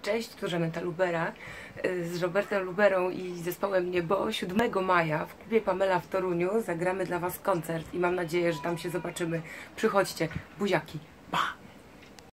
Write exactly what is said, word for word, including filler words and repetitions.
Cześć, tu Żaneta Lubera z Robertem Luberą i zespołem Niebo. siódmego maja w klubie Pamela w Toruniu zagramy dla Was koncert i mam nadzieję, że tam się zobaczymy. Przychodźcie, buziaki, pa!